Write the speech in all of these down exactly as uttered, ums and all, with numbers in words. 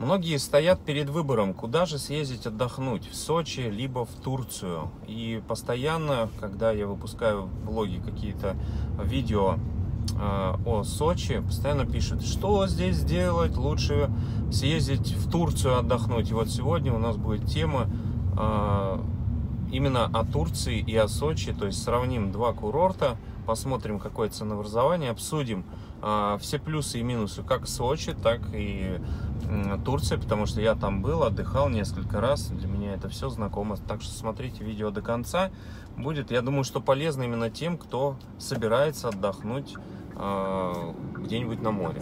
Многие стоят перед выбором, куда же съездить отдохнуть, в Сочи, либо в Турцию. И постоянно, когда я выпускаю в блоге какие-то видео э, о Сочи, постоянно пишут, что здесь делать, лучше съездить в Турцию отдохнуть. И вот сегодня у нас будет тема э, именно о Турции и о Сочи, то есть сравним два курорта, посмотрим, какое ценообразование, обсудим э, все плюсы и минусы как Сочи, так и э, Турции, потому что я там был, отдыхал несколько раз, для меня это все знакомо, так что смотрите видео до конца, будет, я думаю, что полезно именно тем, кто собирается отдохнуть э, где-нибудь на море.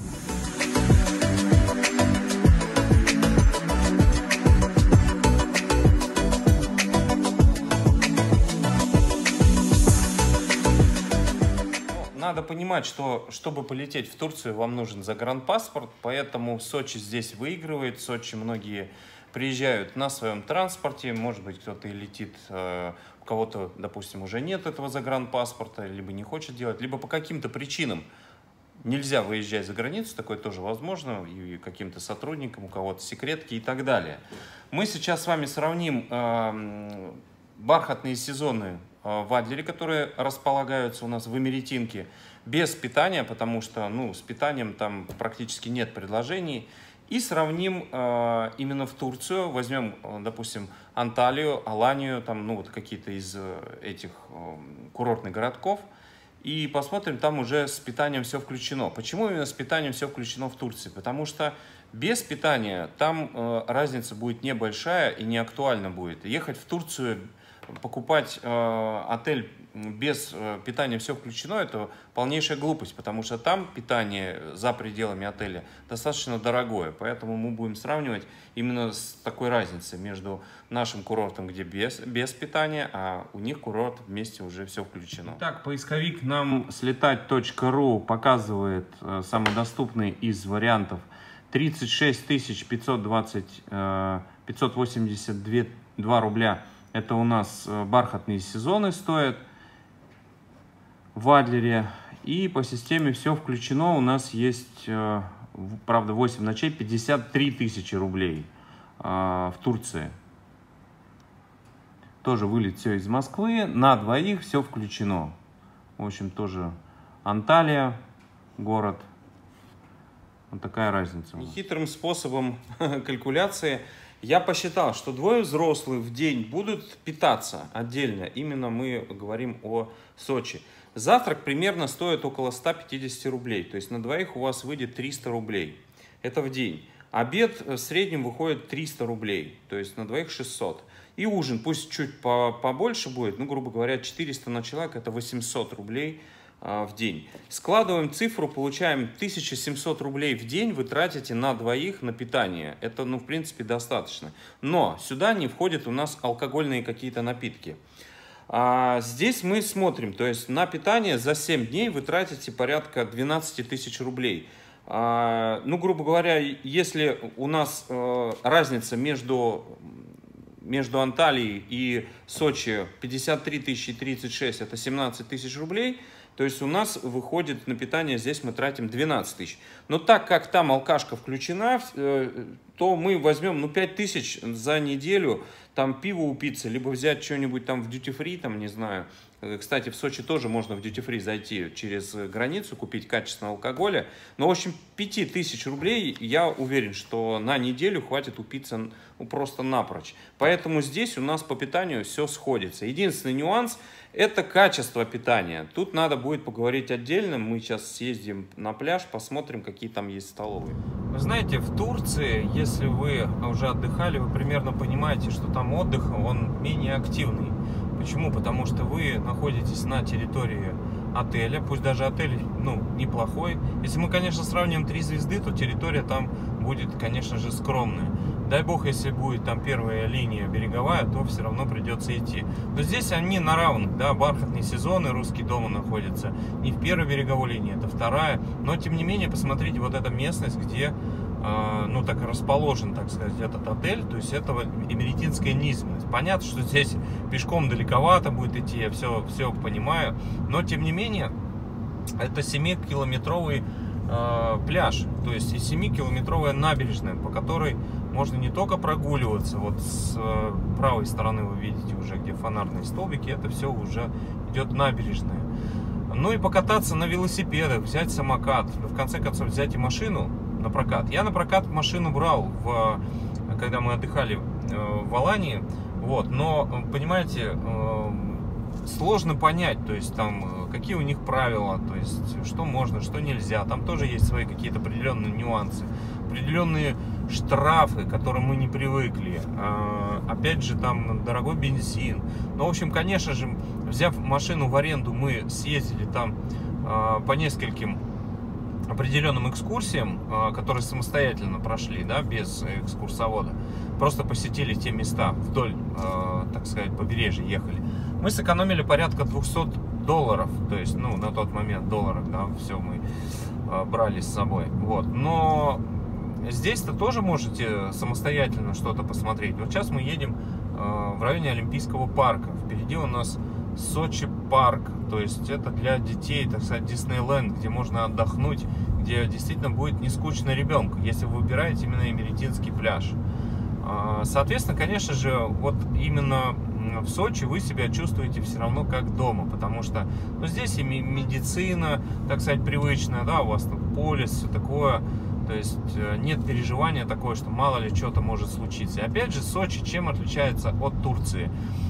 Надо понимать, что чтобы полететь в Турцию, вам нужен загранпаспорт, поэтому Сочи здесь выигрывает. В Сочи многие приезжают на своем транспорте, может быть, кто-то и летит, у кого-то, допустим, уже нет этого загранпаспорта, либо не хочет делать, либо по каким-то причинам нельзя выезжать за границу, такое тоже возможно, и каким-то сотрудникам, у кого-то секретки и так далее. Мы сейчас с вами сравним э, бархатные сезоны в Адлере, которые располагаются у нас в Эмеретинке, без питания, потому что ну, с питанием там практически нет предложений. И сравним э, именно в Турцию, возьмем, допустим, Анталию, Аланию, там, ну, вот какие-то из этих э, курортных городков, и посмотрим, там уже с питанием все включено. Почему именно с питанием все включено в Турции? Потому что без питания там э, разница будет небольшая и не актуальна будет. Ехать в Турцию, покупать э, отель без э, питания все включено, это полнейшая глупость, потому что там питание за пределами отеля достаточно дорогое, поэтому мы будем сравнивать именно с такой разницей между нашим курортом, где без, без питания, а у них курорт вместе уже все включено. Так, поисковик нам слетать точка ру показывает э, самый доступный из вариантов тридцать шесть тысяч пятьсот двадцать, э, пятьсот восемьдесят два рубля. Это у нас бархатные сезоны стоят в Адлере. И по системе все включено. У нас есть, правда, восемь ночей, пятьдесят три тысячи рублей в Турции. Тоже вылет все из Москвы. На двоих все включено. В общем, тоже Анталия, город. Вот такая разница. Хитрым способом калькуляции я посчитал, что двое взрослых в день будут питаться отдельно. Именно мы говорим о Сочи. Завтрак примерно стоит около ста пятидесяти рублей. То есть на двоих у вас выйдет триста рублей. Это в день. Обед в среднем выходит триста рублей. То есть на двоих шестьсот. И ужин, пусть чуть побольше будет, ну, грубо говоря, четыреста на человека, это восемьсот рублей в день. Складываем цифру, получаем тысячу семьсот рублей в день вы тратите на двоих на питание. Это, ну, в принципе, достаточно. Но сюда не входят у нас алкогольные какие-то напитки. А здесь мы смотрим, то есть на питание за семь дней вы тратите порядка двенадцати тысяч рублей. А, ну, грубо говоря, если у нас э, разница между... между Анталией и Сочи пятьдесят три тысячи и тридцать шесть, это семнадцать тысяч рублей, то есть у нас выходит на питание, здесь мы тратим двенадцать тысяч. Но так как там алкашка включена, то мы возьмем ну, пять тысяч за неделю, там пиво упиться, либо взять что-нибудь там в дьюти-фри, там, не знаю. Кстати, в Сочи тоже можно в дьюти-фри зайти через границу, купить качественного алкоголя. Но, в общем, пять тысяч рублей, я уверен, что на неделю хватит упиться ну, просто напрочь. Поэтому здесь у нас по питанию все сходится. Единственный нюанс – это качество питания. Тут надо будет поговорить отдельно. Мы сейчас съездим на пляж, посмотрим, какие там есть столовые. Вы знаете, в Турции, если вы уже отдыхали, вы примерно понимаете, что там отдых, он менее активный. Почему? Потому что вы находитесь на территории отеля, пусть даже отель, ну, неплохой. Если мы, конечно, сравним три звезды, то территория там будет, конечно же, скромная. Дай бог, если будет там первая линия береговая, то все равно придется идти. Но здесь они на равных, да, бархатные сезоны, русский дом находится не в первой береговой линии, это вторая. Но, тем не менее, посмотрите, вот эта местность, где ну, так расположен, так сказать, этот отель, то есть это эмеретинская низменность. Понятно, что здесь пешком далековато будет идти, я все, все понимаю, но тем не менее, это семикилометровый э, пляж, то есть и семикилометровая набережная, по которой можно не только прогуливаться, вот с э, правой стороны вы видите уже, где фонарные столбики, это все уже идет набережная. Ну и покататься на велосипедах, взять самокат, в конце концов взять и машину на прокат. Я на прокат машину брал, в, когда мы отдыхали э, в Алании, вот, но, понимаете, э, сложно понять, то есть там какие у них правила, то есть что можно, что нельзя. Там тоже есть свои какие-то определенные нюансы, определенные штрафы, к которым мы не привыкли. А, опять же, там дорогой бензин. Ну, в общем, конечно же, взяв машину в аренду, мы съездили там а, по нескольким определенным экскурсиям, а, которые самостоятельно прошли, да, без экскурсовода. Просто посетили те места вдоль, а, так сказать, побережья ехали. Мы сэкономили порядка двухсот долларов, то есть, ну, на тот момент долларов, да, все мы э, брали с собой, вот. Но здесь-то тоже можете самостоятельно что-то посмотреть. Вот сейчас мы едем э, в районе Олимпийского парка. Впереди у нас Сочи парк, то есть это для детей, так сказать, Диснейленд, где можно отдохнуть, где действительно будет не скучно ребенку, если вы выбираете именно Эмеретинский пляж. Э, соответственно, конечно же, вот именно в Сочи вы себя чувствуете все равно как дома, потому что, ну, здесь и медицина, так сказать, привычная, да, у вас тут полис, все такое, то есть нет переживания такое, что мало ли что-то может случиться. И опять же, Сочи чем отличается от Турции?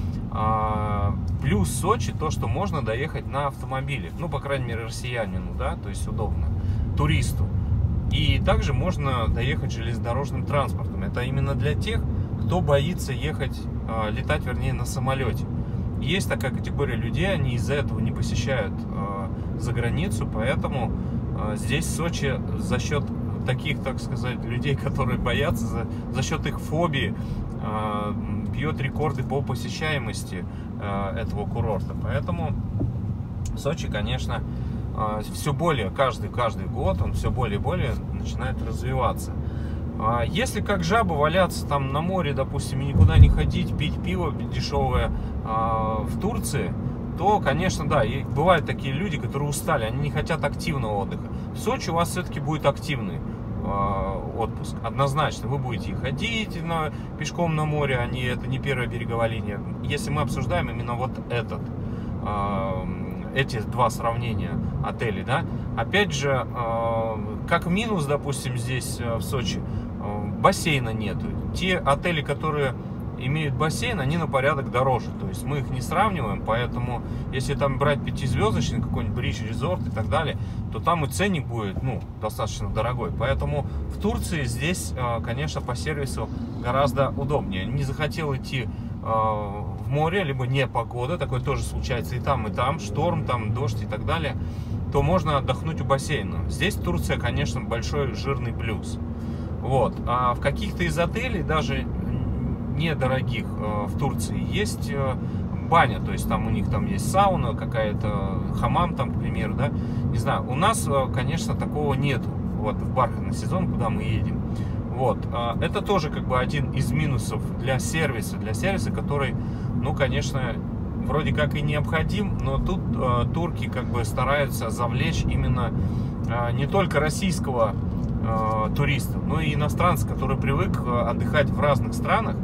А, плюс Сочи то, что можно доехать на автомобиле, ну, по крайней мере, россиянину, да, то есть удобно, туристу. И также можно доехать железнодорожным транспортом. Это именно для тех, кто боится ехать, летать, вернее, на самолете. Есть такая категория людей, они из-за этого не посещают э, за границу, поэтому э, здесь в Сочи за счет таких, так сказать, людей, которые боятся, за, за счет их фобии э, бьет рекорды по посещаемости э, этого курорта. Поэтому Сочи, конечно, э, все более, каждый, каждый год он все более и более начинает развиваться. Если как жаба валяться там на море, допустим, и никуда не ходить, пить пиво дешевое а, в Турции, то, конечно, да, и бывают такие люди, которые устали, они не хотят активного отдыха. В Сочи у вас все-таки будет активный а, отпуск, однозначно. Вы будете и ходить на, пешком на море, а не, это не первая береговая линия. Если мы обсуждаем именно вот этот, а, эти два сравнения отелей, да, опять же, а, как минус, допустим, здесь в Сочи, бассейна нету. Те отели, которые имеют бассейн, они на порядок дороже. То есть мы их не сравниваем, поэтому если там брать пятизвездочный какой-нибудь Бридж Резорт и так далее, то там и ценник будет, ну, достаточно дорогой. Поэтому в Турции здесь, конечно, по сервису гораздо удобнее. Не захотел идти в море, либо не погода, такое тоже случается и там, и там, шторм, там, дождь и так далее, то можно отдохнуть у бассейна. Здесь Турция, конечно, большой жирный плюс. Вот. А в каких-то из отелей, даже недорогих, в Турции, есть баня, то есть там у них там есть сауна какая-то, хамам там, к примеру, да, не знаю. У нас, конечно, такого нету, вот, в бархатный сезон, куда мы едем. Вот. Это тоже как бы один из минусов для сервиса, для сервиса, который, ну, конечно, вроде как и необходим, но тут э, турки как бы стараются завлечь именно э, не только российского э, туриста, но и иностранца, который привык отдыхать в разных странах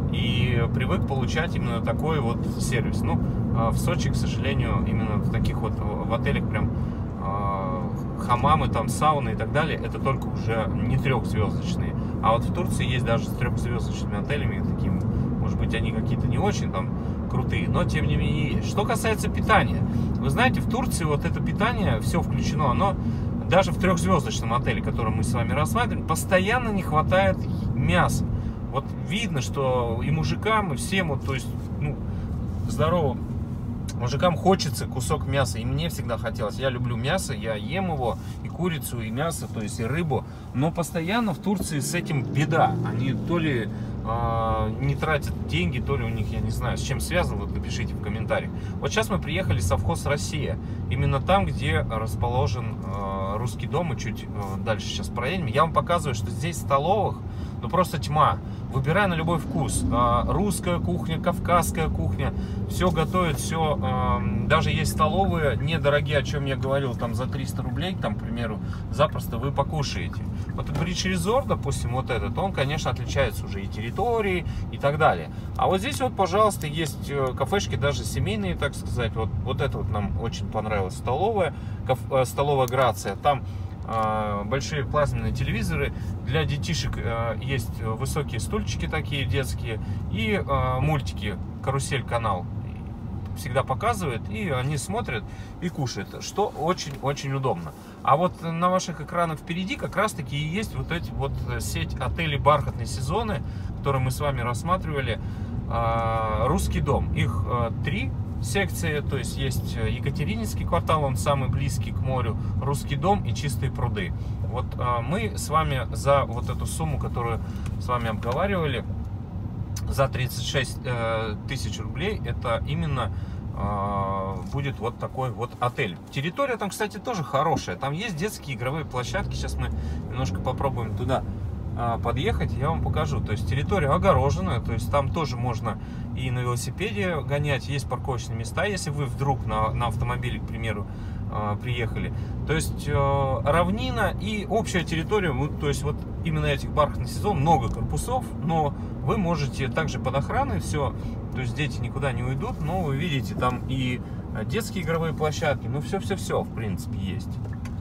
и привык получать именно такой вот сервис. Ну, э, в Сочи, к сожалению, именно в таких вот в отелях прям э, хамамы, там сауны и так далее, это только уже не трехзвездочные. А вот в Турции есть даже с трехзвездочными отелями, такими, может быть, они какие-то не очень там крутые, но тем не менее есть. Что касается питания, вы знаете, в Турции вот это питание, все включено, оно даже в трехзвездочном отеле, который мы с вами рассматриваем, постоянно не хватает мяса. Вот видно, что и мужикам, и всем, вот, то есть, ну, здоровым мужикам хочется кусок мяса, и мне всегда хотелось. Я люблю мясо, я ем его, и курицу, и мясо, то есть и рыбу, но постоянно в Турции с этим беда. Они то ли э, не тратят деньги, то ли у них, я не знаю, с чем связано, вот напишите в комментариях. Вот сейчас мы приехали в совхоз «Россия», именно там, где расположен э, русский дом, и чуть э, дальше сейчас проедем. Я вам показываю, что здесь столовых, ну, просто тьма. выбирай на любой вкус. Русская кухня, кавказская кухня, все готовят, все. Даже есть столовые недорогие, о чем я говорил, там за триста рублей, там, к примеру, запросто вы покушаете. Вот Bridge Resort, допустим, вот этот, он, конечно, отличается уже и территорией, и так далее. А вот здесь вот, пожалуйста, есть кафешки, даже семейные, так сказать. Вот, вот это вот нам очень понравилось, столовая, каф, столовая Грация. Там большие плазменные телевизоры, для детишек есть высокие стульчики такие детские и мультики, карусель канал всегда показывает, и они смотрят и кушают, что очень-очень удобно. А вот на ваших экранах впереди как раз таки и есть вот эти вот сеть отелей «Бархатные сезоны», которые мы с вами рассматривали. «Русский дом», их три секции, то есть есть Екатерининский квартал, он самый близкий к морю, Русский дом и Чистые пруды. Вот а, мы с вами за вот эту сумму, которую с вами обговаривали, за тридцать шесть э, тысяч рублей, это именно э, будет вот такой вот отель. Территория там, кстати, тоже хорошая, там есть детские игровые площадки, сейчас мы немножко попробуем туда подъехать, я вам покажу. То есть территория огороженная, то есть там тоже можно и на велосипеде гонять, есть парковочные места, если вы вдруг на, на автомобиле, к примеру, приехали. То есть равнина и общая территория, то есть вот именно этих бархатных сезонов много корпусов, но вы можете также под охраной все, то есть дети никуда не уйдут, но вы видите там и детские игровые площадки, ну все-все-все в принципе есть.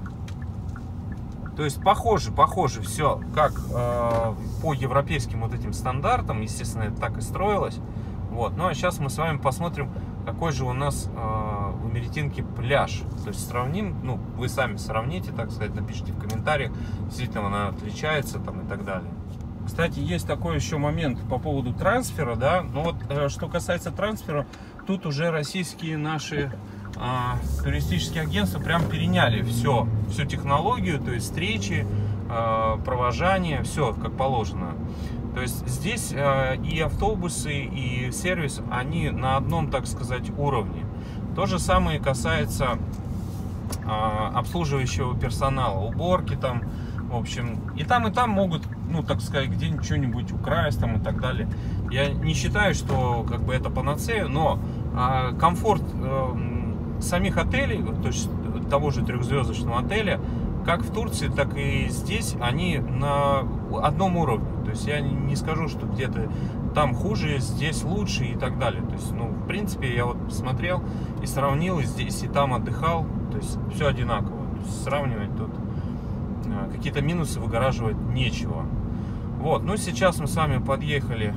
То есть похоже, похоже все, как э, по европейским вот этим стандартам, естественно, это так и строилось. Вот. Ну а сейчас мы с вами посмотрим, какой же у нас э, в Америтинке пляж. То есть сравним, ну вы сами сравните, так сказать, напишите в комментариях, действительно она отличается там и так далее. Кстати, есть такой еще момент по поводу трансфера, да. Ну вот, э, что касается трансфера, тут уже российские наши А, туристические агентства прям переняли все, всю технологию, то есть встречи, а, провожание, все как положено. То есть здесь а, и автобусы, и сервис, они на одном, так сказать, уровне. То же самое касается а, обслуживающего персонала, уборки там, в общем, и там, и там могут, ну, так сказать, где-нибудь что-нибудь украсть там и так далее. Я не считаю, что как бы это панацея, но а, комфорт самих отелей, то есть того же трехзвездочного отеля, как в Турции, так и здесь, они на одном уровне. То есть я не скажу, что где-то там хуже, здесь лучше и так далее. То есть, ну, в принципе, я вот смотрел и сравнил, и здесь, и там отдыхал. То есть все одинаково. То есть сравнивать тут какие-то минусы выгораживать нечего. Вот, ну сейчас мы с вами подъехали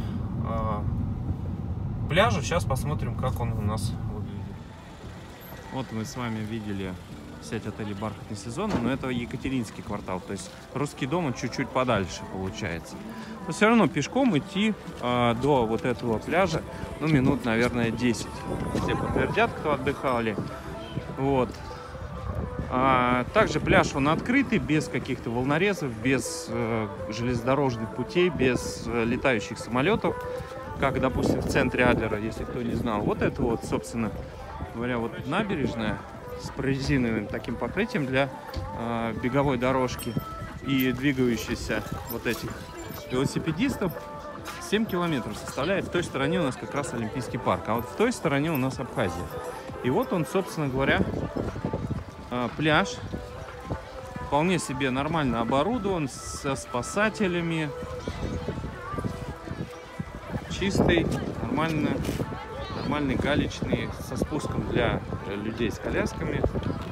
к пляжу. Сейчас посмотрим, как он у нас. Вот мы с вами видели сеть отелей «Бархатный сезон», но это Екатерининский квартал, то есть Русский дом он чуть-чуть подальше получается. Но все равно пешком идти э, до вот этого пляжа, ну, минут, наверное, десять. Все подтвердят, кто отдыхали. Вот. А, также пляж он открытый, без каких-то волнорезов, без э, железнодорожных путей, без э, летающих самолетов, как, допустим, в центре Адлера, если кто не знал. Вот это вот, собственно говоря, вот набережная с прорезиновым таким покрытием для э, беговой дорожки и двигающихся вот этих велосипедистов. семь километров составляет. В той стороне у нас как раз Олимпийский парк, а вот в той стороне у нас Абхазия. И вот он, собственно говоря, э, пляж. Вполне себе нормально оборудован, со спасателями. Чистый, нормально. Нормальный галечный, со спуском для людей с колясками.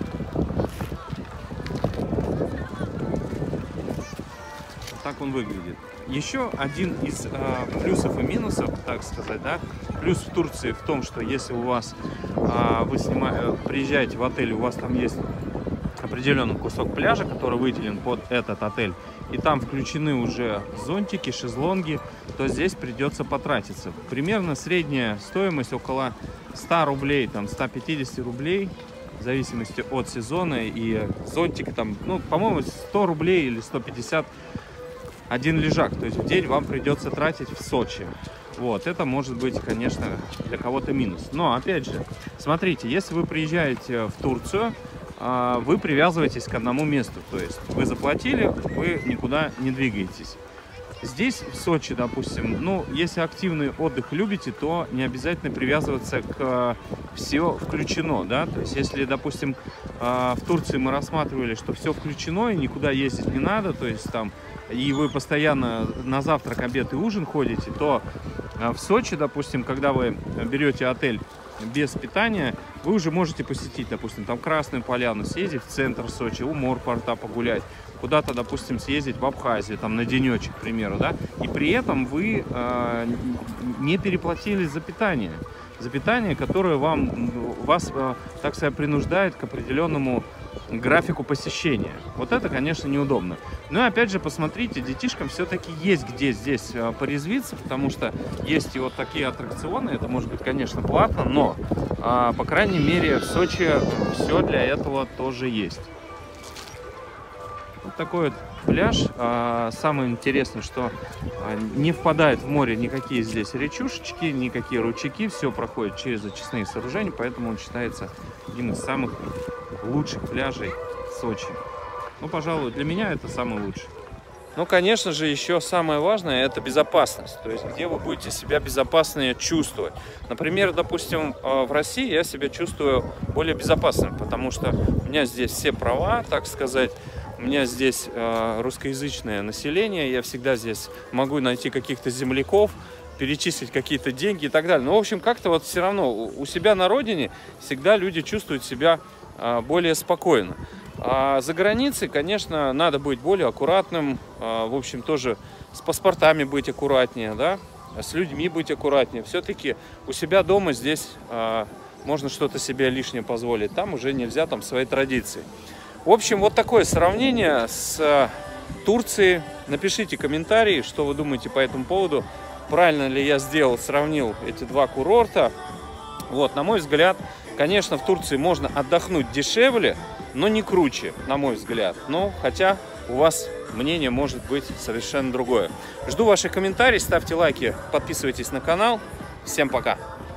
Так он выглядит. Еще один из э, плюсов и минусов, так сказать, да, плюс в Турции в том, что если у вас э, вы снимаете, приезжаете в отель, у вас там есть определенный кусок пляжа, который выделен под этот отель, и там включены уже зонтики, шезлонги, то здесь придется потратиться. Примерно средняя стоимость около ста рублей, там ста пятидесяти рублей, в зависимости от сезона, и зонтик там, ну, по-моему, сто рублей или сто пятьдесят один лежак, то есть в день вам придется тратить в Сочи. Вот, это может быть, конечно, для кого-то минус. Но, опять же, смотрите, если вы приезжаете в Турцию, вы привязываетесь к одному месту, то есть вы заплатили, вы никуда не двигаетесь. Здесь, в Сочи, допустим, ну, если активный отдых любите, то не обязательно привязываться к все включено, да, то есть если, допустим, в Турции мы рассматривали, что все включено и никуда ездить не надо, то есть там, и вы постоянно на завтрак, обед и ужин ходите, то в Сочи, допустим, когда вы берете отель без питания, вы уже можете посетить, допустим, там Красную Поляну, съездить в центр Сочи, у морпорта погулять, куда-то, допустим, съездить в Абхазию, там, на денечек, к примеру, да, и при этом вы э, не переплатили за питание, за питание, которое вам, вас, э, так сказать, принуждает к определенному графику посещения. Вот это, конечно, неудобно. Но, опять же, посмотрите, детишкам все-таки есть где здесь э, порезвиться, потому что есть и вот такие аттракционы, это может быть, конечно, платно, но, э, по крайней мере, в Сочи все для этого тоже есть. Вот такой вот пляж. Самое интересное, что не впадает в море никакие здесь речушечки, никакие ручейки. Все проходит через очистные сооружения, поэтому он считается одним из самых лучших пляжей Сочи. Ну, пожалуй, для меня это самый лучший. Ну, конечно же, еще самое важное – это безопасность. То есть, где вы будете себя безопаснее чувствовать. Например, допустим, в России я себя чувствую более безопасным, потому что у меня здесь все права, так сказать. У меня здесь э, русскоязычное население, я всегда здесь могу найти каких-то земляков, перечислить какие-то деньги и так далее. Но, в общем, как-то вот все равно у себя на родине всегда люди чувствуют себя э, более спокойно. А за границей, конечно, надо быть более аккуратным, э, в общем, тоже с паспортами быть аккуратнее, да, с людьми быть аккуратнее. Все-таки у себя дома здесь э, можно что-то себе лишнее позволить, там уже нельзя, там свои традиции. В общем, вот такое сравнение с Турцией. Напишите комментарии, что вы думаете по этому поводу. Правильно ли я сделал, сравнил эти два курорта. Вот, на мой взгляд, конечно, в Турции можно отдохнуть дешевле, но не круче, на мой взгляд. Но, хотя у вас мнение может быть совершенно другое. Жду ваших комментариев, ставьте лайки, подписывайтесь на канал. Всем пока!